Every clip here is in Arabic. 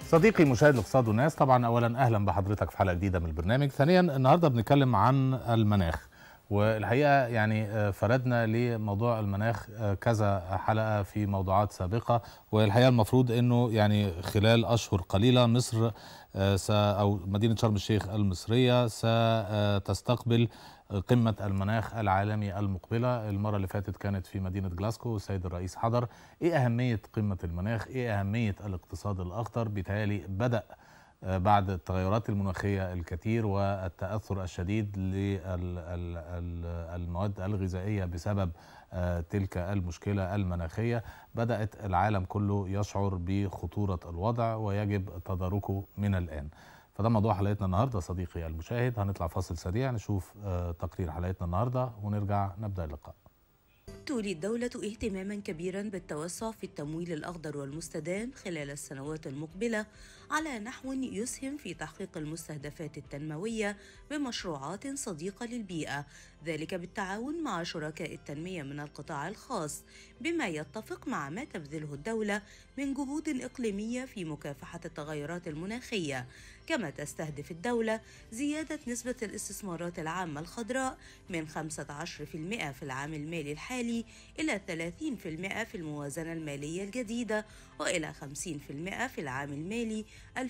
صديقي مشاهد الاقتصاد والناس، طبعا اولا اهلا بحضرتك في حلقه جديده من البرنامج. ثانيا النهارده بنتكلم عن المناخ، والحقيقه يعني فردنا لموضوع المناخ كذا حلقه في موضوعات سابقه، والحقيقه المفروض انه يعني خلال اشهر قليله مصر او مدينه شرم الشيخ المصريه ستستقبل قمة المناخ العالمي المقبلة. المرة اللي فاتت كانت في مدينة جلاسكو والسيد الرئيس حضر. ايه أهمية قمة المناخ؟ ايه أهمية الاقتصاد الأخضر؟ بيتهيألي بدأ بعد التغيرات المناخية الكثير والتأثر الشديد للمواد الغذائية بسبب تلك المشكلة المناخية، بدأت العالم كله يشعر بخطورة الوضع ويجب تداركه من الآن. فده موضوع حلقتنا النهارده صديقي المشاهد. هنطلع فاصل سريع نشوف تقرير حلقتنا النهارده ونرجع نبدأ اللقاء. تولي الدولة اهتماما كبيرا بالتوسع في التمويل الأخضر والمستدام خلال السنوات المقبلة على نحو يسهم في تحقيق المستهدفات التنموية بمشروعات صديقة للبيئة، ذلك بالتعاون مع شركاء التنمية من القطاع الخاص، بما يتفق مع ما تبذله الدولة من جهود إقليمية في مكافحة التغيرات المناخية. كما تستهدف الدولة زيادة نسبة الاستثمارات العامة الخضراء من 15% في العام المالي الحالي إلى 30% في الموازنة المالية الجديدة، وإلى 50% في العام المالي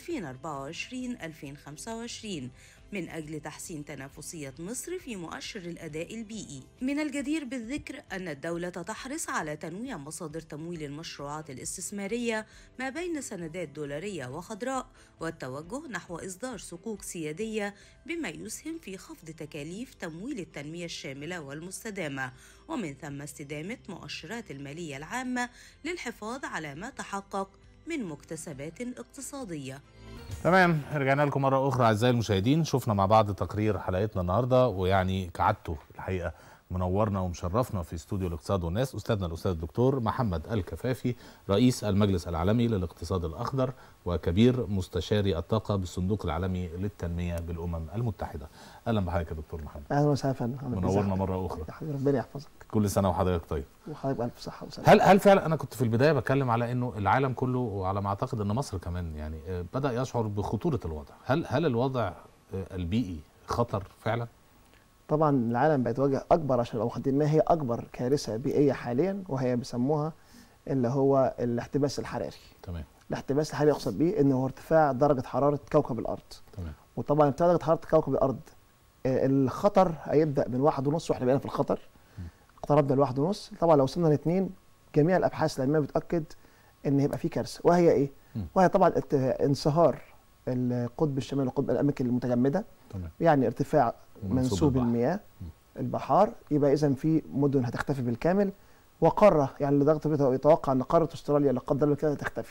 2024-2025 من أجل تحسين تنافسية مصر في مؤشر الأداء البيئي. من الجدير بالذكر أن الدولة تحرص على تنويع مصادر تمويل المشروعات الاستثمارية ما بين سندات دولارية وخضراء، والتوجه نحو إصدار صكوك سيادية بما يسهم في خفض تكاليف تمويل التنمية الشاملة والمستدامة، ومن ثم استدامة مؤشرات المالية العامة للحفاظ على ما تحقق من مكتسبات اقتصادية. تمام، رجعنا لكم مرة أخرى أعزائي المشاهدين. شفنا مع بعض تقرير حلقتنا النهاردة، ويعني كعادته الحقيقة منورنا ومشرفنا في استوديو الاقتصاد والناس أستاذنا الأستاذ الدكتور محمد الكفافي، رئيس المجلس العالمي للاقتصاد الأخضر وكبير مستشاري الطاقة بالصندوق العالمي للتنمية بالأمم المتحدة. أهلا بحضرتك يا دكتور محمد. أهلا وسهلا يا فندم، منورنا مرة أخرى. يا حبيبي ربنا يحفظك. كل سنة وحضرتك طيب. وحضرتك بألف صحة وسلامة. هل فعلا أنا كنت في البداية بتكلم على إنه العالم كله، وعلى ما أعتقد إن مصر كمان يعني بدأ يشعر بخطورة الوضع. هل الوضع البيئي خطر فعلا؟ طبعا العالم بيتواجه أكبر، عشان لو خدين ما هي أكبر كارثة بيئية حاليا، وهي بيسموها اللي هو الاحتباس الحراري. تمام. الاحتباس الحراري يقصد به إنه هو ارتفاع درجة حرارة كوكب الأرض. تمام. وطبعا ارتفاع درجة حرارة كوكب الأرض الخطر هيبدأ من 1.5، واحنا بقينا في الخطر اقتربنا ل 1.5. طبعا لو وصلنا ل2 جميع الأبحاث العلمية بتأكد إن هيبقى في كارثة. وهي إيه؟ وهي طبعا انصهار القطب الشمالي والقطب الأماكن المتجمدة. تمام. يعني ارتفاع منسوب المياه البحار، يبقى إذن في مدن هتختفي بالكامل، وقارة يعني لدرجة يتوقع أن قارة أستراليا لا قدر الله كده تختفي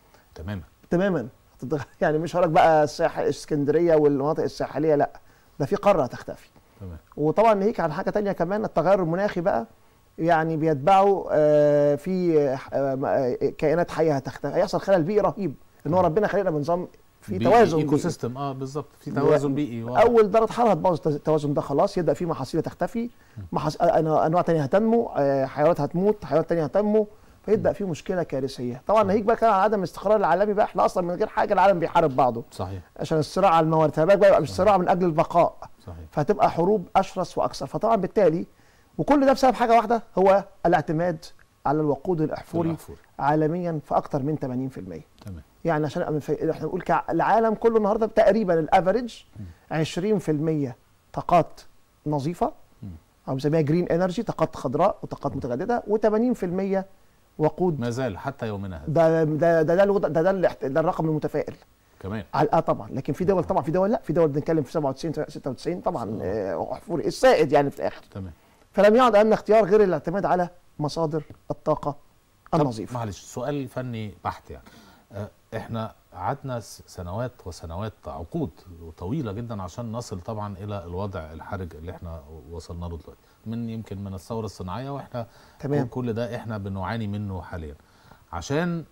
تماما. يعني مش هقولك بقى الساحل اسكندرية والمناطق الساحلية، لا، ده في قارة هتختفي. تمام. وطبعا ناهيك عن حاجة تانية كمان، التغير المناخي بقى يعني بيتبعه في كائنات حية هتختفي، هيحصل خلل بيئي رهيب، ان هو ربنا خلقنا بنظام في توازن ايكو سيستم. بالظبط، في توازن بيئي. اول درجه حراره هتبوظ التوازن ده، خلاص يبدا في محاصيل تختفي، انواع ثانيه هتنمو، حيوانات هتموت، حيوانات ثانيه هتنمو، فيبدا في مشكله كارثيه. طبعا ناهيك بقى كان على عدم الاستقرار العالمي بقى، احنا اصلا من غير حاجه العالم بيحارب بعضه. صحيح. عشان الصراع على الموارد، فبقى يبقى مش صراع من اجل البقاء. صحيح. فهتبقى حروب اشرس واكثر. فطبعا بالتالي وكل ده بسبب حاجه واحده، هو الاعتماد على الوقود الاحفوري عالميا في اكثر من 80%. تمام. يعني عشان احنا بنقول العالم كله النهارده تقريبا الافريج 20% طاقات نظيفه، او بنسميها جرين انرجي، طاقات خضراء وطاقات متجدده، و80% وقود. ما زال حتى يومنا هذا. ده الرقم المتفائل كمان. طبعا. لكن في دول، طبعا في دول لا، في دول بنتكلم في 97 96 طبعا احفوري السائد يعني في الاخر. تمام. فلم يعد امامنا اختيار غير الاعتماد على مصادر الطاقه النظيفه. معلش سؤال فني بحت يعني. احنا قعدنا سنوات وسنوات، عقود طويله جدا عشان نصل طبعا الى الوضع الحرج اللي احنا وصلنا له دلوقتي، يمكن من الثوره الصناعيه، واحنا تمام. كل ده احنا بنعاني منه حاليا. عشان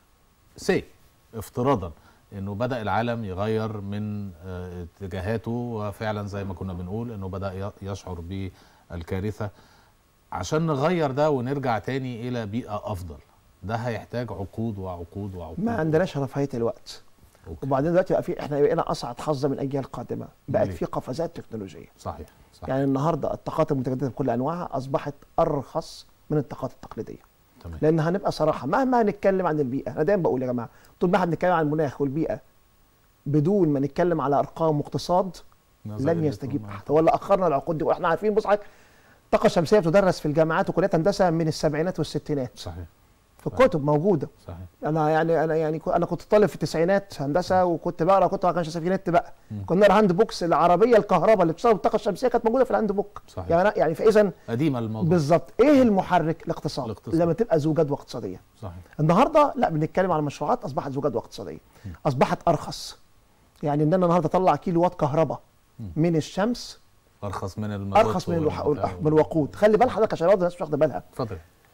افتراضا انه بدا العالم يغير من اتجاهاته، وفعلا زي ما كنا بنقول انه بدا يشعر بالكارثه، عشان نغير ده ونرجع تاني الى بيئه افضل، ده هيحتاج عقود وعقود وعقود. ما عندناش رفاهيه الوقت. وبعدين دلوقتي بقى احنا بقينا اسعد حظا من الاجيال القادمه، بقت في قفزات تكنولوجيه. صحيح. يعني النهارده الطاقات المتجدده بكل انواعها اصبحت ارخص من الطاقات التقليديه. تمام. لان هنبقى صراحه مهما هنتكلم عن البيئه، انا دايما بقول يا جماعه طول ما احنا بنتكلم عن المناخ والبيئه بدون ما نتكلم على ارقام واقتصاد لن يستجيب احد. ولا اخرنا العقود دي واحنا عارفين. بص حضرتك، الطاقه الشمسيه بتدرس في الجامعات وكليات هندسه من السبعينات والستينات. صحيح. في الكتب موجوده. صحيح. انا كنت طالب في التسعينات هندسه وكنت بقرا كتب، ما كانش في نت بقى. كنا نقرا هاند بوكس العربيه الكهرباء اللي بتشتغل بالطاقه الشمسيه كانت موجوده في الهاند بوك. صحيح. يعني فاذا قديمه الموضوع بالظبط. ايه المحرك؟ الاقتصاد. لما تبقى ذو جدوى اقتصاديه. صحيح. النهارده لا، بنتكلم على مشروعات اصبحت ذو جدوى اقتصاديه، اصبحت ارخص. يعني ان انا النهارده اطلع كيلو وات كهرباء من الشمس ارخص من الوقود. خلي بال حضرتك عشان الناس مش واخده بالها. اتفضل.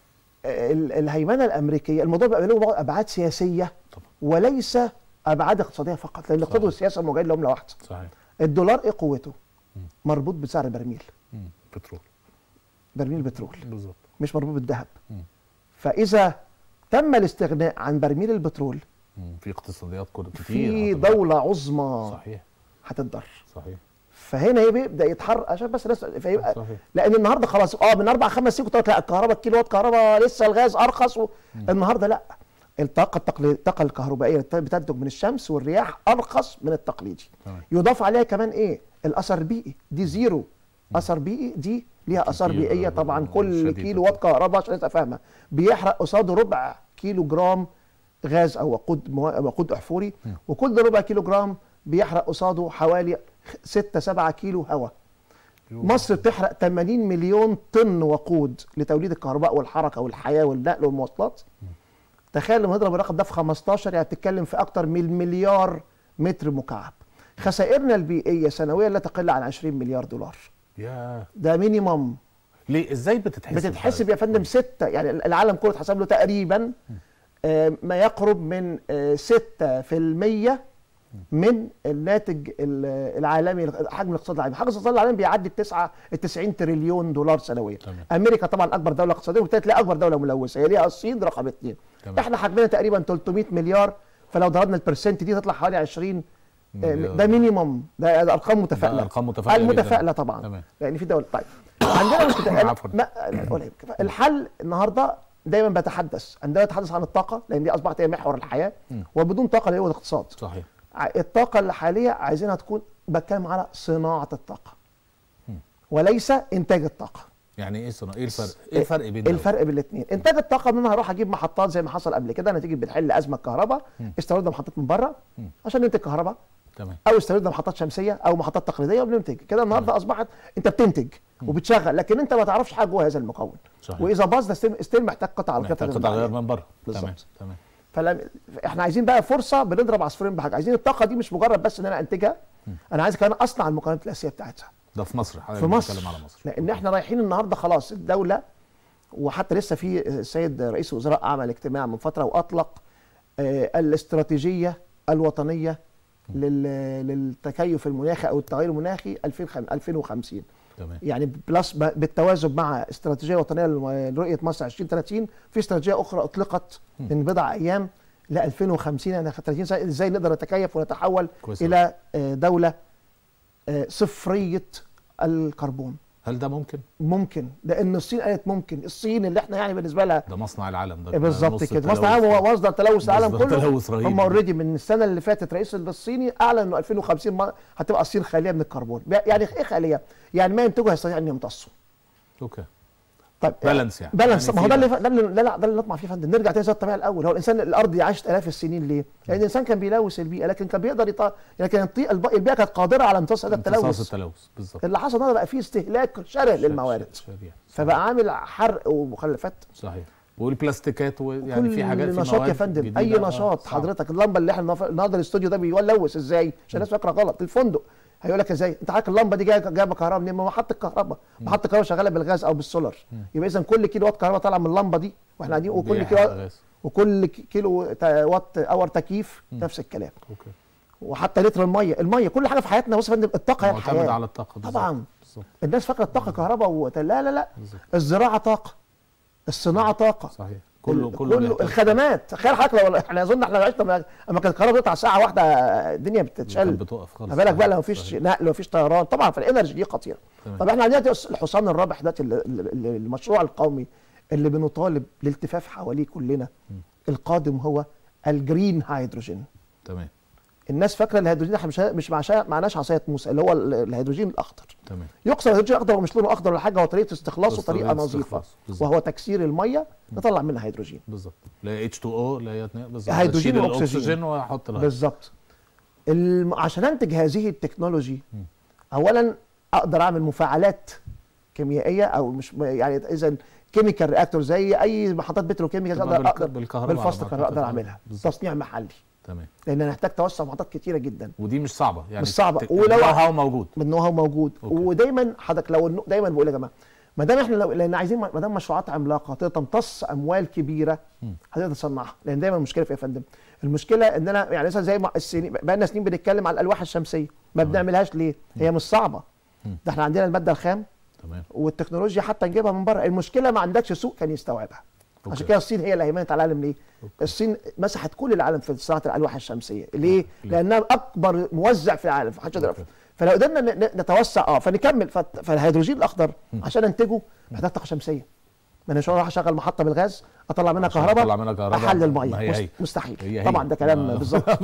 الهيمنه الامريكيه الموضوع بقى له ابعاد سياسيه طبعا، وليس ابعاد اقتصاديه فقط، لان الاقتصاد والسياسه موجودين لعمله واحده. صحيح. الدولار ايه قوته؟ مربوط بسعر البرميل. بترول. برميل بترول بالظبط، مش مربوط بالذهب. فاذا تم الاستغناء عن برميل البترول في اقتصاديات كتير، في دوله عظمى صحيح هتتضر. صحيح. فهنا بيبدا يتحرك عشان بس الناس فيبقى صحيح. لان النهارده خلاص من 4 5 سنين كنت لا الكهرباء الكيلو وات كهرباء لسه الغاز ارخص النهارده لا، الطاقه الكهربائيه بتنتج من الشمس والرياح ارخص من التقليدي. يضاف عليها كمان ايه؟ الاثر البيئي، دي زيرو اثر بيئي، دي ليها اثار بيئيه طبعا. كل كيلو وات كهرباء عشان تبقى فاهمه بيحرق قصاده ربع كيلو جرام غاز او وقود احفوري، وكل ربع كيلو جرام بيحرق قصاده حوالي 6-7 كيلو هواء. مصر بتحرق 80 مليون طن وقود لتوليد الكهرباء والحركه والحياه والنقل والمواصلات. تخيل لما نضرب الرقم ده في 15 يعني بتتكلم في اكتر من مليار متر مكعب. خسائرنا البيئيه سنويا لا تقل عن 20 مليار دولار. ده مينيمم. ليه؟ ازاي بتتحسب يا فندم؟ 6 يعني العالم كله اتحسب له تقريبا ما يقرب من 6% من الناتج العالمي، حجم الاقتصاد العالمي. حجم الاقتصاد العالمي بيعدي 90 تريليون دولار سنويا. امريكا طبعا اكبر دوله اقتصاديه وبالتالي تلاقي اكبر دوله ملوثه، هي ليها الصين رقم 2. احنا حجمنا تقريبا 300 مليار، فلو ضربنا البرسنت دي تطلع حوالي 20. ده مينيمم، ده ارقام متفائله. ارقام متفائله المتفائله طبعا. تمام. يعني في دول. طيب عندنا الحل النهارده دايما بتحدث عندما نتحدث عن الطاقه، لان دي اصبحت هي محور الحياه، وبدون طاقه لا يوجد اقتصاد. صحيح. الطاقه الحاليه عايزينها تكون، بتكلم على صناعه الطاقه وليس انتاج الطاقه. يعني ايه صناعه؟ ايه الفرق؟ ايه الفرق بين الفرق بين الاثنين؟ انتاج الطاقه ان انا هروح اجيب محطات زي ما حصل قبل كده نتيجه بنحل ازمه كهرباء، استوردنا محطات من بره عشان ننتج كهرباء. تمام. او استوردنا محطات شمسيه او محطات تقليديه وبننتج كده. النهارده اصبحت انت بتنتج وبتشغل، لكن انت ما تعرفش حاجه جوه هذا المكون. صحيح. واذا باظ ده ستيل محتاج قطع غير من بره. تمام. فاحنا عايزين بقى فرصه بنضرب عصفورين بحاجه. عايزين الطاقه دي مش مجرد بس ان انا انتجها، انا عايز كمان اصنع المكونات الاساسيه بتاعتها. ده في مصر. في مصر. على مصر لان احنا رايحين النهارده خلاص الدوله، وحتى لسه في السيد رئيس الوزراء عمل اجتماع من فتره واطلق الاستراتيجيه الوطنيه للتكيف المناخي او التغير المناخي 2050. تمام. يعني بلس بالتوازن مع استراتيجيه وطنيه لرؤيه مصر 2030. في استراتيجيه اخرى اطلقت من بضع ايام ل 2050 يعني 30 سنه ازاي نقدر نتكيف ونتحول الى دوله صفريه الكربون. هل ده ممكن؟ ممكن، لان الصين قالت ممكن. الصين اللي احنا يعني بالنسبه لها ده مصنع العالم، ده بالظبط كده، مصنع العالم هو مصدر تلوث العالم كله. تلوث رهيب. هم اوريدي من السنه اللي فاتت رئيس الصيني اعلن انه 2050 هتبقى الصين خاليه من الكربون. يعني ايه خاليه؟ يعني ما ينتجه يستطيع ان يمتصه. اوكي. طيب بالانس يعني. بالانس. ما هو ده اللي نطمع فيه يا فندم. نرجع تاني زي الطبيعه الاول. هو الانسان الارض عاشت الاف السنين ليه؟ لان الانسان كان بيلوث البيئه، لكن كان بيقدر لكن البيئه كانت قادره على امتصاص هذا التلوث. امتصاص التلوث بالظبط. اللي حصل ده بقى فيه استهلاك شره للموارد. فبقى عامل حرق ومخلفات. صحيح. والبلاستيكات يعني في حاجات، في نشاط يا فندم. اي نشاط حضرتك. اللمبه اللي احنا النهارده الاستوديو ده بيلوث ازاي؟ عشان الناس فاكره غلط. الفندق هيقول لك ازاي؟ انت عارف اللمبه دي جايبه كهرباء منين؟ ما محطه كهرباء. محطه كهرباء شغاله بالغاز او بالسولار. يبقى اذا كل كيلو وات كهرباء طالعه من اللمبه دي واحنا قاعدين، وكل كيلو وات اور تكييف نفس الكلام. اوكي. وحتى لتر الميه كل حاجه في حياتنا. بص يا فندم الطاقه هي الحياه. معتمد على الطاقه طبعا. الناس فاكره الطاقه كهرباء لا. الزراعه طاقه، الصناعه طاقه. صحيح. كله الخدمات. تخيل حضرتك لو احنا اظن احنا عشنا لما كانت الكهرباء بتقطع ساعه واحده الدنيا بتتشل، بتقف خالص. ما بالك بقى لو مفيش نقل ومفيش طيران، طبعا فالانرجي دي خطيره. طب احنا عندنا الحصان الرابح ده المشروع القومي اللي بنطالب الالتفاف حواليه كلنا القادم هو الجرين هيدروجين. تمام. الناس فاكره الهيدروجين احنا مش معناش عصايه موسى اللي هو الهيدروجين الاخضر. تمام. يقصد الهيدروجين الاخضر ومش لونه اخضر ولا حاجه، هو طريقه استخلاصه طريقه نظيفه، وهو تكسير الميه نطلع منها هيدروجين. بالظبط. لا H2O لا هيدروجين واكسجين واحط بالظبط. عشان انتج هذه التكنولوجي اولا اقدر اعمل مفاعلات كيميائيه او مش يعني اذا كيميكال رياكتور زي اي محطات بتروكيميكال اقدر بالفاست الكهرباء اقدر اعملها تصنيع محلي. تمام. لان انا هحتاج توسع محطات كتيره جدا ودي مش صعبه يعني مش صعبه ولو هو موجود النو-هاو موجود. ودايما حضرتك لو دايما بقول يا جماعه ما دام احنا لان عايزين ما دام مشروعات عملاقه تمتص اموال كبيره هتقدر تصنعها. لان دايما المشكله في ايه يا فندم؟ المشكله ان انا يعني مثلا زي السنين بقى لنا سنين بنتكلم على الالواح الشمسيه ما بنعملهاش ليه؟ هي مش صعبه. ده احنا عندنا الماده الخام تمام والتكنولوجيا حتى نجيبها من بره. المشكله ما عندكش سوق كان يستوعبها. عشان كده الصين هي اللي هيمنت على العالم. ليه؟ الصين مسحت كل العالم في صناعه الالواح الشمسيه. ليه؟ لانها اكبر موزع في العالم فمحدش يقدر. فلو قدرنا نتوسع فنكمل فالهيدروجين الاخضر عشان انتجه محتاج طاقه شمسيه. ما انا مش هروح اشغل محطه بالغاز اطلع منها كهرباء احل الميه مستحيل. طبعا ده كلام بالظبط.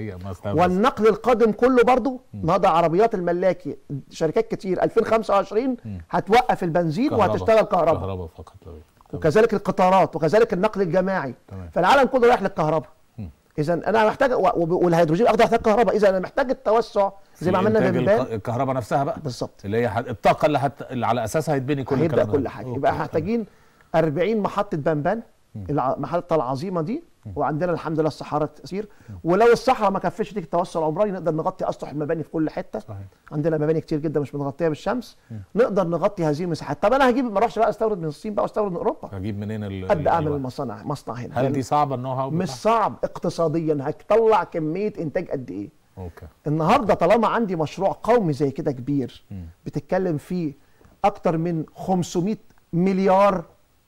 والنقل القادم كله برضو النهارده عربيات الملاكي شركات كتير 2025 هتوقف البنزين وهتشتغل كهرباء فقط. وكذلك القطارات وكذلك النقل الجماعي. فالعالم كله رايح للكهرباء. اذا انا محتاج والهيدروجين الاخضر محتاج كهرباء. اذا انا محتاج التوسع زي ما عملنا بالبال الكهرباء نفسها بقى بالظبط اللي هي الطاقه اللي على اساسها هيتبني كل الكلام ده. كل حاجه يبقى احنا محتاجين 40 محطه بنبان المحطه العظيمه دي. وعندنا الحمد لله الصحراء كتير. ولو الصحراء ما كفش تيجي التوسع العمراني نقدر نغطي اسطح المباني في كل حته. صحيح. عندنا مباني كتير جدا مش متغطيه بالشمس. نقدر نغطي هذه المساحات. طب انا ما اروحش بقى استورد من الصين بقى واستورد من اوروبا. هجيب منين ابدا اعمل مصنع هنا. هل دي صعبه النو-هاو؟ مش صعب اقتصاديا. هتطلع كميه انتاج قد ايه؟ اوكي. النهارده طالما عندي مشروع قومي زي كده كبير بتتكلم فيه اكتر من 500 مليار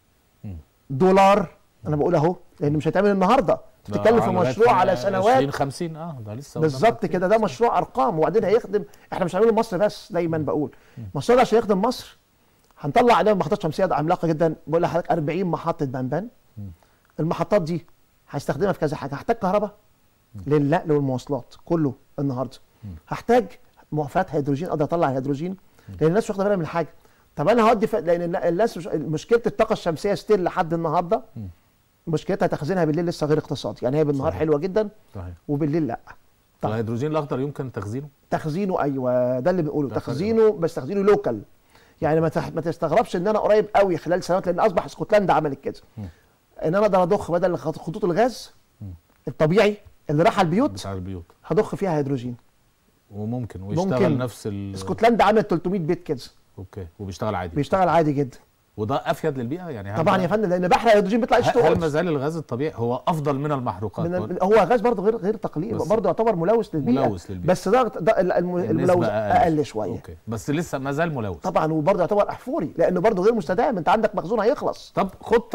دولار. انا بقول اهو لان مش هيتعمل النهارده. بتتكلم في مشروع على سنوات 2050 ده لسه بالظبط كده. ده مشروع ارقام وبعدين هيخدم. احنا مش هنعمله مصر بس. دايما بقول المشروع ده عشان يخدم مصر هنطلع عليهم محطات شمسيه عملاقه جدا. بقول لحضرتك 40 محطه بنبان. المحطات دي هستخدمها في كذا حاجه. هحتاج كهرباء للنقل والمواصلات كله النهارده. هحتاج معفات هيدروجين اقدر اطلع هيدروجين لان الناس مش واخده بالها من حاجه. طب انا هودي لان الناس مشكله الطاقه الشمسيه ستيل لحد النهارده مشكلتها تخزينها بالليل لسه غير اقتصادي. يعني هي بالنهار حلوه جدا صحيح. وبالليل لا. طيب الهيدروجين الاخضر يمكن تخزينه ايوه ده اللي بنقوله. تخزينه بس تخزينه لوكال. يعني ما تستغربش ان انا قريب قوي خلال سنوات لان اصبح اسكتلندا عملت كده ان انا اقدر اضخ بدل خطوط الغاز الطبيعي اللي راح البيوت بتاع البيوت هضخ فيها هيدروجين. وممكن ويشتغل نفس اسكتلندا عملت 300 بيت كده. اوكي. وبيشتغل عادي. بيشتغل عادي جدا. وده افيد للبيئه يعني. طبعا يا فندم لان بحر الهيدروجين بيطلع H2O. هل ما زال الغاز الطبيعي هو افضل من المحروقات؟ هو غاز برضه غير تقليدي برضه يعتبر ملوث للبيئه. بس ده الملوث اقل شويه. اوكي. بس لسه ما زال ملوث طبعا. وبرضه يعتبر احفوري لانه برضه غير مستدام. انت عندك مخزون هيخلص. طب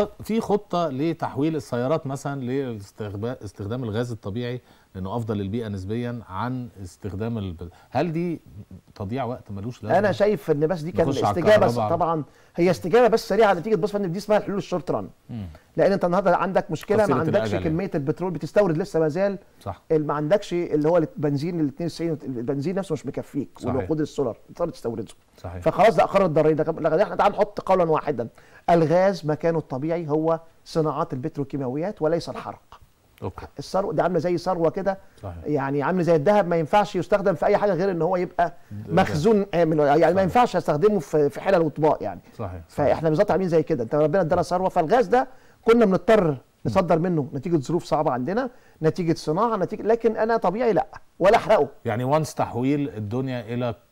خطه لتحويل السيارات مثلا لاستخدام الغاز الطبيعي لانه افضل للبيئه نسبيا عن استخدام هل دي تضييع وقت ملوش لازمه؟ انا شايف ان بس دي كان استجابه طبعا. هي استجابه بس سريعه نتيجه بص فندم دي اسمها الحلول الشورت ران. لان انت النهارده عندك مشكله ما عندكش كميه البترول بتستورد لسه ما زال. صح. ما عندكش اللي هو البنزين ال 92 البنزين نفسه مش مكفيك. والوقود السولار تقدر تستورده. صحيح. فخلاص ده اقر الضريبه. احنا تعال نحط قولا واحدا الغاز مكانه الطبيعي هو صناعات البتروكيماويات وليس الحرق. اوكي. الثروه دي عامله زي ثروه كده. يعني عامله زي الذهب ما ينفعش يستخدم في اي حاجه غير ان هو يبقى مخزون امن. يعني ما ينفعش استخدمه في حلل واطباق يعني. صحيح. فاحنا بالظبط عاملين زي كده. انت ربنا ادانا ثروه. فالغاز ده كنا بنضطر نصدر منه نتيجه ظروف صعبه عندنا نتيجه صناعه لكن انا طبيعي لا ولا احرقه. يعني وانس تحويل الدنيا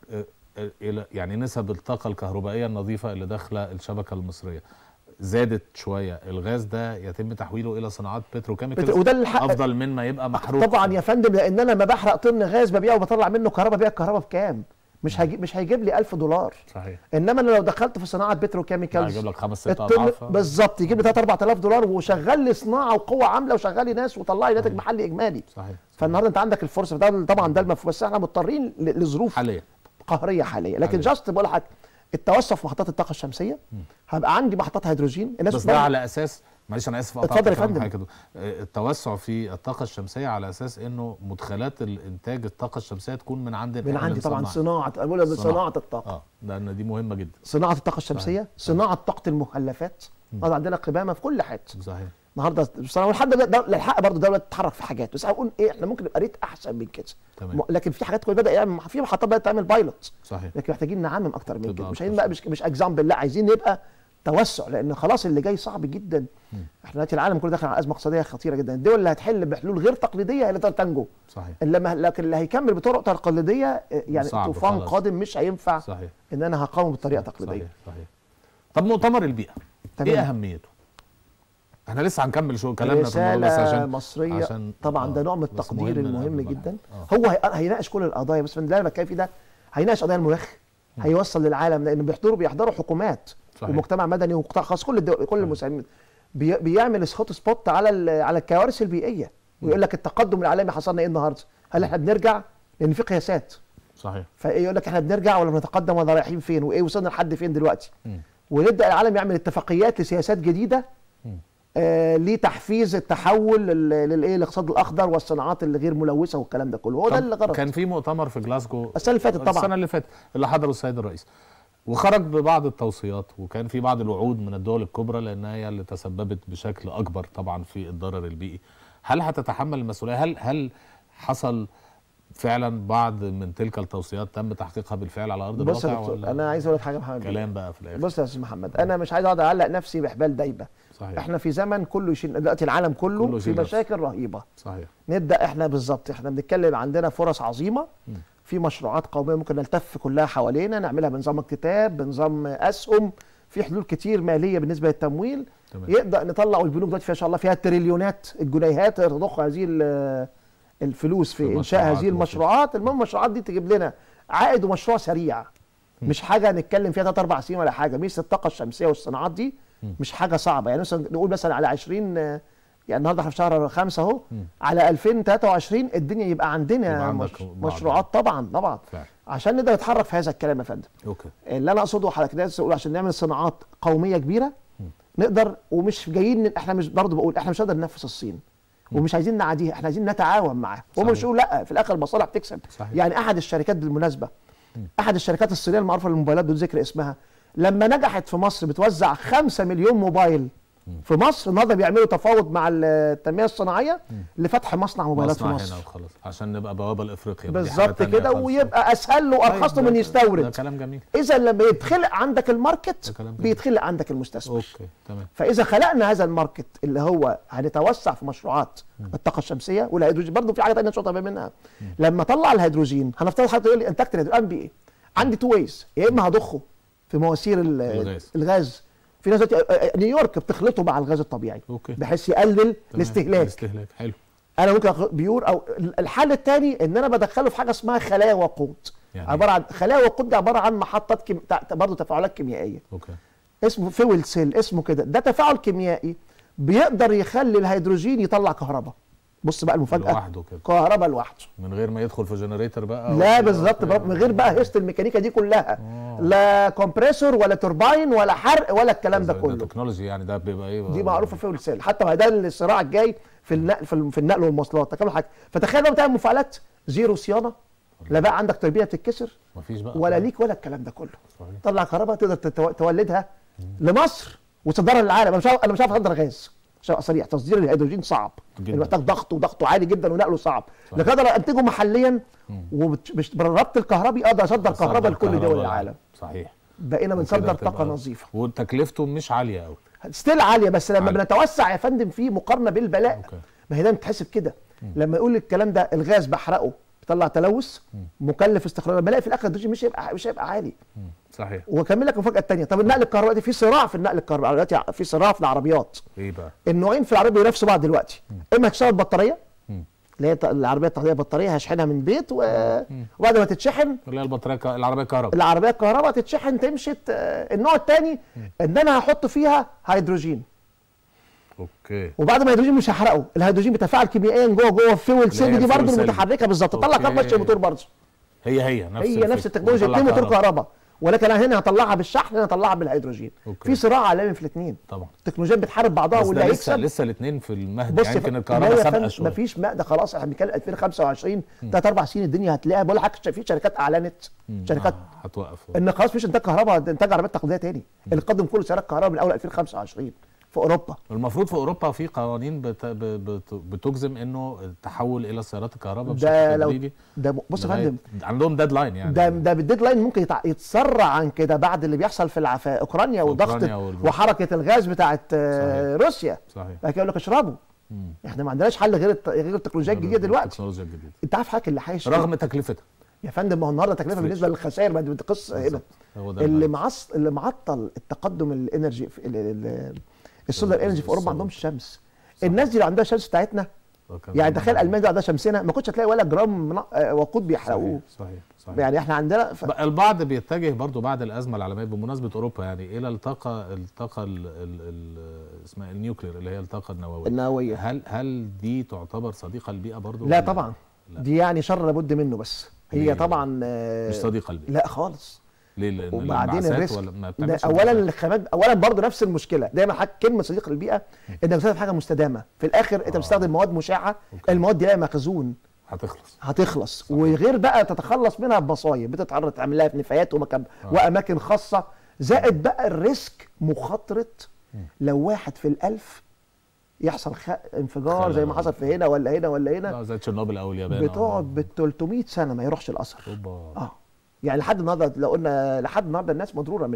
الى يعني نسب الطاقه الكهربائيه النظيفه اللي داخله الشبكه المصريه زادت شويه. الغاز ده يتم تحويله الى صناعات بتروكيميكالز وده افضل من ما يبقى محروق. طبعا يا فندم لان انا لما بحرق طن غاز ببيعه وبطلع منه كهرباء. ببيع الكهرباء بكام؟ مش هيجيب لي $1000. صحيح. انما انا لو دخلت في صناعه بتروكيميكالز هيجيب لك 5 6 اضعاف بالظبط، يجيب لي $3-4,000 وشغل لي صناعه وقوه عامله وشغل لي ناس وطلع لي ناتج محلي اجمالي. صحيح. فالنهارده انت عندك الفرصه ده طبعا ده المفهوم، بس احنا مضطرين لظروف حاليه قهريه حاليه. لكن جاست بقول لحضرتك التوسع في محطات الطاقه الشمسيه، هبقى عندي محطات هيدروجين. الناس بس ده على اساس، معلش انا اسف اتفضل يا فندم. التوسع في الطاقه الشمسيه على اساس انه مدخلات الانتاج الطاقه الشمسيه تكون من عندنا، من عندي طبعا. صناعه الطاقه لان دي مهمه جدا. صناعه الطاقه الشمسيه، صحيح. صناعه طاقه المخلفات، عندنا قمامه في كل حته. صحيح. النهارده بصراحه لحد الحق برضه الدوله تتحرك في حاجات، بس هنقول ايه، احنا ممكن نبقى ريت احسن من كده. لكن في حاجات كويسه بدا يعمل، في محطات بدات تعمل بايلوت. صحيح. لكن محتاجين نعمم اكتر من كده، مش عايزين بقى مش اكزامبل، لا عايزين نبقى توسع، لان خلاص اللي جاي صعب جدا. احنا دلوقتي العالم كله داخل على ازمه اقتصاديه خطيره جدا. الدول اللي هتحل بحلول غير تقليديه هي اللي تقدر تنجو. صحيح. لكن اللي هيكمل بطرق تقليديه يعني طوفان قادم مش هينفع. صحيح. ان انا هقاوم بطريقه تقليديه. صحيح. طب مؤتمر البيئه ايه اهميته؟ احنا لسه هنكمل شو كلامنا في الموضوع، بس عشان مصريه طبعا ده نوع من التقدير المهم جدا. هو هيناقش كل القضايا، بس من اللي انا بتكلم فيه ده هيناقش قضايا المناخ، هيوصل للعالم، لان بيحضروا حكومات ومجتمع مدني وقطاع خاص، كل المساهمين بيعمل هوت سبوت على الكوارث البيئيه، ويقول لك التقدم العالمي حصلنا ايه النهارده؟ هل احنا بنرجع؟ لان في قياسات. صحيح. فيقول لك احنا بنرجع ولا بنتقدم ولا رايحين فين، وايه وصلنا لحد فين دلوقتي؟ ونبدا العالم يعمل اتفاقيات لسياسات جديده لتحفيز التحول للاقتصاد الاخضر والصناعات اللي غير ملوثه والكلام ده كله. هو ده اللي غرض. كان في مؤتمر في جلاسكو السنه اللي فاتت، طبعا السنه اللي فاتت اللي حضره السيد الرئيس، وخرج ببعض التوصيات، وكان في بعض الوعود من الدول الكبرى لانها هي اللي تسببت بشكل اكبر طبعا في الضرر البيئي. هل هتتحمل المسؤوليه؟ هل حصل فعلا بعض من تلك التوصيات تم تحقيقها بالفعل على ارض الواقع؟ بص انا عايز اقول لك حاجه يا محمد، كلام بقى في الاخر. بص يا استاذ محمد، انا مش عايز اقعد اعلق نفسي بحبال دايبه. صحيح. احنا في زمن كله يشيل، دلوقتي العالم كله في مشاكل رهيبه. صحيح. نبدا احنا بالظبط، احنا بنتكلم عندنا فرص عظيمه في مشروعات قوميه ممكن نلتف كلها حوالينا، نعملها بنظام اكتتاب، بنظام اسهم، في حلول كتير ماليه بالنسبه للتمويل. تمام. يقدر نطلع، والبنوك دلوقتي ان شاء الله فيها تريليونات الجنيهات تضخ هذه الفلوس في انشاء هذه المشروعات. المهم المشروعات دي تجيب لنا عائد ومشروع سريع، مش حاجه نتكلم فيها 3-4 سنين ولا حاجه. ميزه الطاقه الشمسيه والصناعات دي مش حاجه صعبه. يعني مثلا نقول مثلا على 20، يعني النهارده احنا في شهر 5 اهو، على 2023 الدنيا يبقى عندنا مشروعات طبعا فعلا. عشان نقدر نتحرك في هذا الكلام يا فندم. اوكي. اللي انا اقصده حضرتك ده اقول عشان نعمل صناعات قوميه كبيره نقدر، ومش جايين احنا مش برضه بقول احنا مش هنقدر ننافس الصين ومش عايزين نعاديها، احنا عايزين نتعاون معاها. هم مش يقولوا لا، في الاخر المصالح بتكسب. صحيح. يعني احد الشركات بالمناسبه، احد الشركات الصينيه المعروفه للموبايلات بدون ذكر اسمها، لما نجحت في مصر بتوزع 5 مليون موبايل في مصر، النهارده بيعملوا تفاوض مع التنميه الصناعيه لفتح مصنع موبايلات في مصر. هنا وخلاص عشان نبقى بوابه لافريقيا بالظبط كده، ويبقى اسهل له وارخص له من يستورد. ده كلام جميل. اذا لما يتخلق عندك الماركت بيتخلق عندك المستثمر. اوكي تمام. فاذا خلقنا هذا الماركت اللي هو هنتوسع في مشروعات الطاقه الشمسيه والهيدروجين، برضه في حاجه ثانيه نشوطها منها. لما اطلع الهيدروجين هنفترض حضرتك تقول لي انتجت الهيدروجين بايه؟ عندي 2 ويز، يا اما هضخه في مواسير الغاز. في ناس نيويورك بتخلطه مع الغاز الطبيعي. أوكي. بحيث يقلل الاستهلاك. حلو. انا ممكن بيور، او الحل الثاني ان انا بدخله في حاجه اسمها خلايا وقود. يعني عباره عن خلايا وقود، دي عباره عن محطات برضه تفاعلات كيميائيه. اوكي. اسمه فيول سيل، اسمه كده. ده تفاعل كيميائي بيقدر يخلي الهيدروجين يطلع كهرباء. بص بقى المفاجاه، لوحده كده، كهرباء لوحده من غير ما يدخل في جنريتور بقى. لا بالظبط، من غير بقى هيست الميكانيكا دي كلها. لا كومبريسور ولا تورباين ولا حرق ولا الكلام ده كله. التكنولوجي يعني ده بيبقى ايه؟ دي معروفه فيول سيل، حتى ما ده الصراع الجاي في النقل، في النقل والمواصلات. تكمل حاجه. فتخيل بقى بتعمل مفاعلات زيرو صيانه، لا بقى عندك تربيه بتتكسر مفيش بقى ولا ليك ولا الكلام ده كله. طلع كهرباء تقدر تولدها لمصر وتصدرها للعالم. انا مش عارف اصدر غاز صريح. تصدير الهيدروجين صعب، محتاج ضغطه عالي جدا ونقله صعب. لكن اقدر انتجه محليا، وبالربط الكهربي اقدر اصدر كهرباء لكل دول العالم. صحيح. بقينا بنصدر طاقه نظيفه وتكلفته مش عاليه قوي، ستيل عاليه، بس لما بنتوسع يا فندم في مقارنه بالبلاء. ما هي ده بتحسب كده. لما يقول الكلام ده الغاز بحرقه بيطلع تلوث، مكلف استخراج، بلاقي في الاخر الهيدروجين مش هيبقى عالي. صحيح. واكمل لك المفاجاه الثانيه. طب النقل الكهربائي، في صراع في النقل الكهربائي دلوقتي، في صراع في العربيات. ايه بقى؟ النوعين في العربيه بينافسوا بعض دلوقتي. اما هتشتغل بطاريه اللي هي العربيه التقليديه بطاريه هشحنها من بيت وبعد ما تتشحن اللي هي البطاريه العربيه الكهرباء. العربيه الكهرباء تتشحن تمشي. النوع الثاني ان انا هحط فيها هيدروجين. اوكي. وبعد ما الهيدروجين مش هحرقه، الهيدروجين بيتفاعل كيميائيا جوه الفيول سيل دي برضه المتحركه بالظبط، تطلع كام ماشي موتور برضه. هي نفس التكنولوجيا، 2 موتور كهرباء، ولكن انا هنا هطلعها بالشحن، هنا هطلعها بالهيدروجين. في صراع عالمي في الاثنين طبعا، التكنولوجيات بتحارب بعضها واللي هيكسب. لسه الاثنين في المهد يعني، يمكن الكهرباء سابقه شويه. مفيش ده خلاص، احنا بنتكلم 2025 3 4 سنين الدنيا هتلاقيها. بقول لك في شركات اعلنت، شركات هتوقف ان خلاص مفيش انتاج كهرباء، انتاج عربيات تقليديه تاني. اللي قدم كله سيارات كهرباء من اول 2025 في اوروبا. المفروض في اوروبا في قوانين بتجزم انه التحول الى السيارات الكهرباء بشكل تدريجي. ده بص يا فندم، عندهم ديدلاين يعني. ده بالديدلاين ممكن يتسرع عن كده بعد اللي بيحصل في اوكرانيا وضغط وحركه الغاز بتاعت روسيا. صحيح. لكن يقول لك اشربوا. احنا ما عندناش حل غير التكنولوجيات الجديده دلوقتي. التكنولوجيا الجديده. انت عارف حضرتك اللي حايش رغم تكلفتها يا فندم. ما هو النهارده تكلفه بالنسبه للخسائر، ما دي قصه هنا. اللي معطل التقدم الانرجي السولار انرجي في اوروبا، ما عندهمش شمس. الناس دي لو عندها شمس بتاعتنا، يعني تخيل المانيا دي عندها شمسنا ما كنتش هتلاقي ولا جرام وقود بيحرقوه. صحيح. يعني احنا عندنا البعض بيتجه برضو بعد الازمه العالميه بمناسبه اوروبا يعني الى الطاقه اسمها النيوكلير، اللي هي الطاقه النوويه. هل دي تعتبر صديقه للبيئه برضو؟ لا طبعا. لا. دي يعني شر لابد منه، بس هي طبعا مش صديقه للبيئه. لا خالص. ليه؟ وبعدين الريسك اولا الخامات، اولا برضه نفس المشكله دايما كلمه صديق للبيئه انك بتستخدم حاجه مستدامه. في الاخر انت بتستخدم مواد مشعه. المواد دي لها مخزون، هتخلص وغير بقى تتخلص منها بمصايب بتتعرض تعمل لها في نفايات واماكن خاصه. زائد بقى الريسك، مخاطره لو 1 في ال1000 يحصل انفجار زي ما حصل في هنا ولا هنا ولا هنا، زي تشيرنوبل او اليابان، بتقعد بال300 سنه ما يروحش الاثر. يعني لحد النهارده لو قلنا لحد النهارده الناس مضروره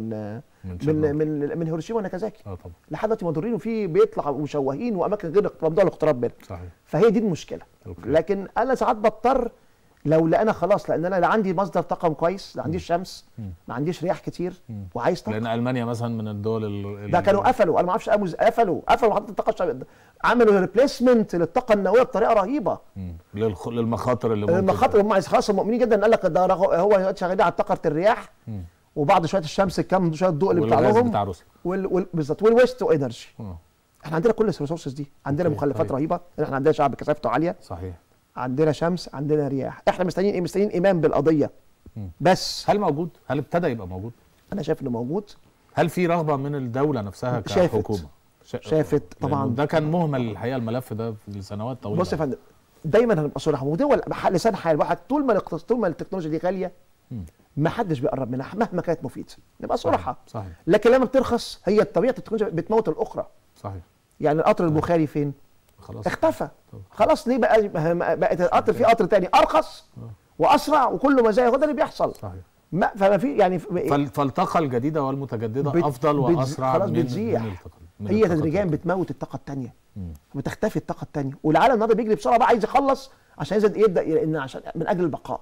من هيروشيما وناكازاكي. طبعا لحد دلوقتي مضرورين، وفي بيطلع مشوهين واماكن غير ممنوع الاقتراب منها. صحيح. فهي دي المشكله. لكن انا ساعات بضطر لو لقينا خلاص، لان انا لا عندي مصدر طاقه كويس، لا عنديش شمس، ما عنديش رياح كتير وعايز طاقه. لان المانيا مثلا من الدول ده كانوا قفلوا، انا ما اعرفش قفلوا محطه الطاقه، عملوا ريبليسمنت للطاقه النوويه بطريقه رهيبه. للمخاطر اللي ممكن، المخاطر هم خلاص مؤمنين جدا. قال لك ده هو شغالين على طاقه الرياح وبعد شويه الشمس كام شويه الضوء اللي بيطلع لهم بتاع روسيا بالظبط والويست انرجي. احنا عندنا كل الريسورسز دي، عندنا مخلفات رهيبه، احنا عندنا شعب كثافته عاليه. صحيح. عندنا شمس، عندنا رياح. احنا مستنيين ايه؟ مستنيين ايمان بالقضيه بس. هل موجود؟ هل ابتدى يبقى موجود؟ انا شايف انه موجود. هل في رغبه من الدوله نفسها كحكومه؟ شافت طبعا. ده كان مهمل الحقيقه الملف ده لسنوات طويله. بص يا فندم، دايما هنبقى صراحه، ودول لسان حال واحد طول ما التكنولوجيا دي غاليه ما حدش بيقرب منها مهما كانت مفيده، نبقى صراحه. صحيح. لكن لما بترخص هي طبيعه التكنولوجيا بتموت الاخرى. صحيح. يعني القطر البخاري فين؟ خلاص اختفى. خلاص ليه بقت القطر في قطر تاني ارخص واسرع وكله مزايا، ده اللي بيحصل. صحيح. فما في يعني فالطاقه الجديده والمتجدده افضل واسرع خلاص بتزيح. هي تدريجيا بتموت الطاقه الثانيه، بتختفي الطاقه الثانيه، والعالم النهارده بيجري بسرعه بقى، عايز يخلص عشان يبدا لان عشان من اجل البقاء.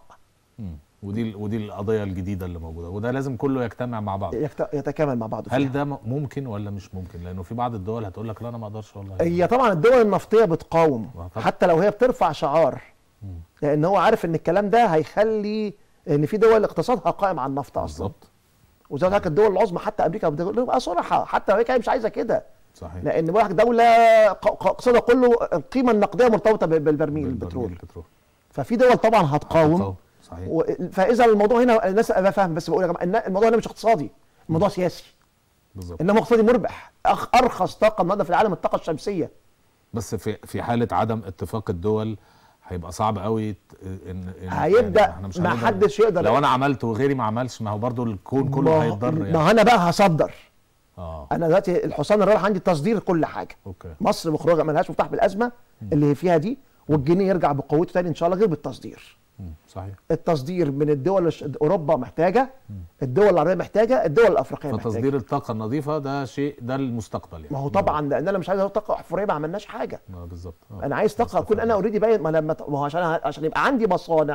ودي القضيه الجديده اللي موجوده، وده لازم كله يجتمع مع بعض، يتكامل مع بعض. هل ده ممكن ولا مش ممكن؟ لانه في بعض الدول هتقول لك لا انا ما اقدرش والله. هي طبعا الدول النفطيه بتقاوم حتى لو هي بترفع شعار، لان هو عارف ان الكلام ده هيخلي ان في دول اقتصادها قائم على النفط اصلا. بالظبط. وزي ما الدول العظمى حتى امريكا بتبقى صراحه، حتى لو هي مش عايزه كده. صحيح. لان واحد دوله اقتصادها كله القيمه النقديه مرتبطه بالبرميل البترول. ففي دول طبعا هتقاوم. صحيح. فاذا الموضوع هنا الناس ابقى فاهم، بس بقول يا جماعه الموضوع هنا مش اقتصادي، الموضوع سياسي. بالظبط. انما اقتصادي مربح. ارخص طاقه النهارده في العالم الطاقه الشمسيه. بس في حاله عدم اتفاق الدول هيبقى صعب قوي هيبدا يعني ما حدش يقدر. لو انا عملت وغيري ما عملش، ما هو برضو الكون كله هيتضر يعني. ما انا بقى هصدر. انا دلوقتي الحصان الرايح عندي تصدير كل حاجه. أوكي. مصر مخرجه ما لهاش مفتاح بالازمه اللي فيها دي، والجنيه يرجع بقوته تاني ان شاء الله غير بالتصدير. صحيح. التصدير من الدول اوروبا محتاجه، الدول العربيه محتاجه، الدول الافريقيه محتاجه. فتصدير الطاقه النظيفه ده شيء، ده المستقبل يعني. ما هو طبعا لان انا مش عايز طاقه احفوريه ما عملناش حاجه. بالظبط. انا عايز طاقه اكون انا اوريدي باين، ما هو عشان يبقى عندي مصانع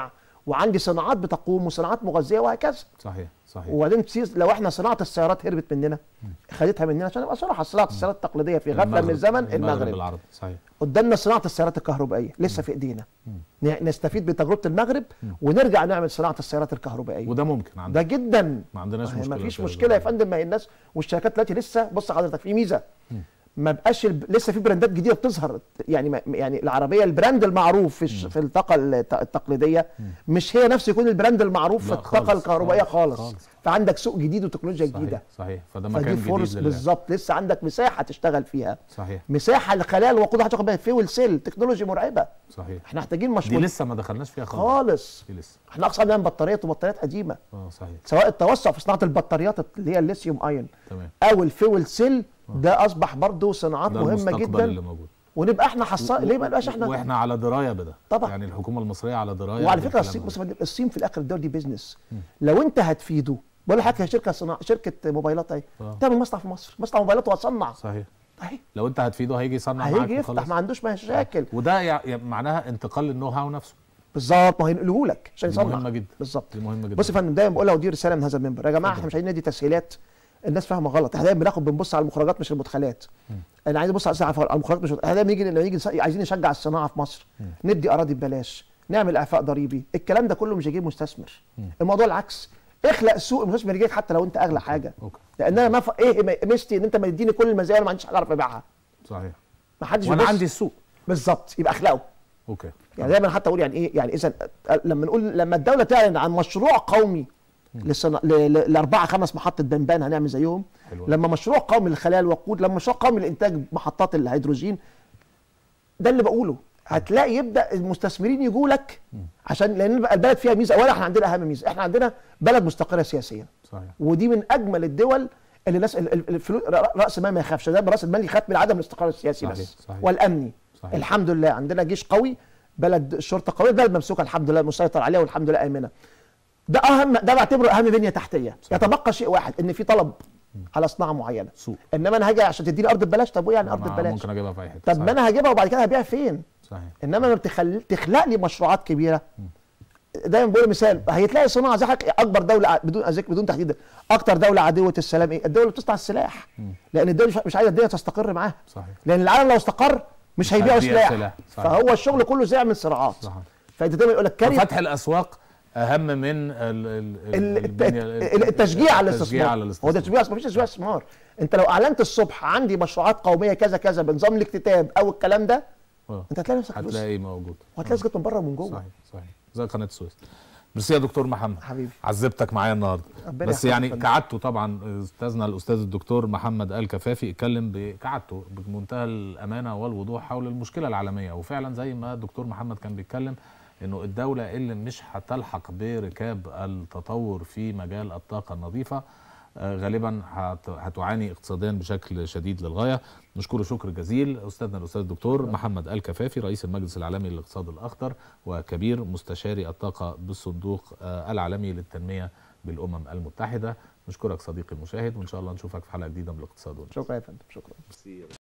وعندي صناعات بتقوم وصناعات مغذيه وهكذا. صحيح صحيح. وبعدين لو احنا صناعه السيارات هربت مننا، خدتها مننا، عشان ابقى صراحه صناعه السيارات التقليديه في غفله من الزمن المغرب العربي. صحيح. قدامنا صناعه السيارات الكهربائيه لسه في ايدينا، نستفيد بتجربه المغرب ونرجع نعمل صناعه السيارات الكهربائيه، وده ممكن عندنا. ده جدا ما عندناش مشكله. ما فيش مشكله يا فندم. ما هي الناس والشركات دلوقتي لسه، بص حضرتك في ميزه، ما بقاش لسه في براندات جديده بتظهر، يعني العربيه البراند المعروف في الطاقه التقليديه مش هي نفس يكون البراند المعروف في الطاقه الكهربائيه خالص. فعندك سوق جديد وتكنولوجيا جديده. صحيح. فده مكان جديد بالظبط، لسه عندك مساحه تشتغل فيها. صحيح. مساحه لخلايا الوقود هتاخد بيها فيول سيل، تكنولوجيا مرعبه. صحيح. احنا محتاجين مشروع دي لسه ما دخلناش فيها خالص. دي لسه. احنا اقصى عندنا بطاريات وبطاريات قديمه. صحيح. سواء التوسع في صناعه البطاريات اللي هي الليثيوم ايون، تمام، او الفيول سيل، ده اصبح برضه صناعات مهمه جدا اللي موجود. ونبقى احنا ليه ما نبقاش احنا واحنا على درايه بده طبعا. يعني الحكومه المصريه على درايه. وعلى فكره الصين في الاخر الدول دي بيزنس. لو انت هتفيده، بقول لحضرتك شركه موبايلات اهي تعمل مصنع في مصر، مصنع موبايلات وهتصنع. صحيح. اهي لو انت هتفيده هيجي يصنع معاك، هيجي يفتح، ما عندوش مشاكل. وده معناها انتقال للنو هاو نفسه. بالظبط، ما هينقلوه لك عشان يصنع. مهمه جدا. بالظبط، دي مهمه جدا. بص يا فندم، دايما بقولها ودي رساله من هذا المنبر، يا جماعه احنا مش عايزين ندي تسهيلات، الناس فاهمه غلط. احنا دايما بنبص على المخرجات مش المدخلات. انا عايز ابص على المخرجات مش احنا دايما نيجي عايزين نشجع الصناعه في مصر، ندي اراضي ببلاش، نعمل اعفاء ضريبي، الكلام ده كله مش هيجيب مستثمر. الموضوع العكس، اخلق سوق المستثمر يجيك حتى لو انت اغلى حاجه. لان انا ما ايه ميزتي ان انت مديني كل المزايا وما عنديش حاجه اعرف ابيعها. صحيح. ما حدش وانا عندي السوق. بالظبط، يبقى اخلقه. اوكي. يعني دايما حتى اقول يعني ايه، يعني اذا لما الدوله تعلن عن مشروع قومي لاربعه خمس محطه بنبان هنعمل زيهم، لما مشروع قومي لخلايا الوقود، لما مشروع قومي لانتاج محطات الهيدروجين، ده اللي بقوله، هتلاقي يبدا المستثمرين يجوا لك. عشان لان البلد فيها ميزه، اولا احنا عندنا اهم ميزه، احنا عندنا بلد مستقره سياسيا. صحيح. ودي من اجمل الدول اللي الناس راس المال ما يخافش، ده راس المال يخاف من عدم الاستقرار السياسي. صحيح. بس صحيح. والامني. صحيح. الحمد لله عندنا جيش قوي، بلد الشرطه قويه، بلد ممسوكه الحمد لله، مسيطر عليها والحمد لله امنه. ده بعتبره اهم بنيه تحتيه. صحيح. يتبقى شيء واحد، ان في طلب على صناعه معينه. سوق. انما انا هاجي عشان تديني ارض ببلاش، طب وايه يعني ارض ببلاش؟ ممكن اجيبها في اي حته. طب ما انا هجيبها وبعد كده هبيع فين؟ صحيح. انما لما تخلق لي مشروعات كبيره، دايما بقول مثال، هيتلاقي صناعه زي اكبر دوله بدون تحديد، اكتر دوله عدوه السلام ايه؟ الدوله اللي بتصنع السلاح. لان الدوله مش عايزه الدنيا تستقر معاها. صحيح. لان العالم لو استقر مش هيبيعوا سلاح. فهو الشغل كله زي يعمل صراعات. صحيح. فانت دايما يقول لك فتح الاسواق اهم من التشجيع على الاستثمار. هو ده تشجيع، مفيش تشجيع استثمار. انت لو اعلنت الصبح عندي مشروعات قوميه كذا كذا بنظام الاكتتاب او الكلام ده، انت هتلاقي نفسك هتلاقي موجود، وهتلاقي سكت من بره ومن جوه. صحيح صحيح، زي قناه السويس. ميرسي يا دكتور محمد حبيبي، عذبتك معايا النهارده، بس يعني كعادته طبعا استاذنا الاستاذ الدكتور محمد الكفافي اتكلم كعادته بمنتهى الامانه والوضوح حول المشكله العالميه، وفعلا زي ما الدكتور محمد كان بيتكلم انه الدوله اللي مش هتلحق بركاب التطور في مجال الطاقه النظيفه غالبا هتعاني اقتصاديا بشكل شديد للغايه. نشكره شكر جزيل استاذنا الاستاذ الدكتور محمد الكفافي، رئيس المجلس العالمي للاقتصاد الاخضر وكبير مستشاري الطاقه بالصندوق العالمي للتنميه بالامم المتحده. نشكرك صديقي المشاهد، وان شاء الله نشوفك في حلقه جديده من الاقتصاد. شكرا يا فندم، شكرا.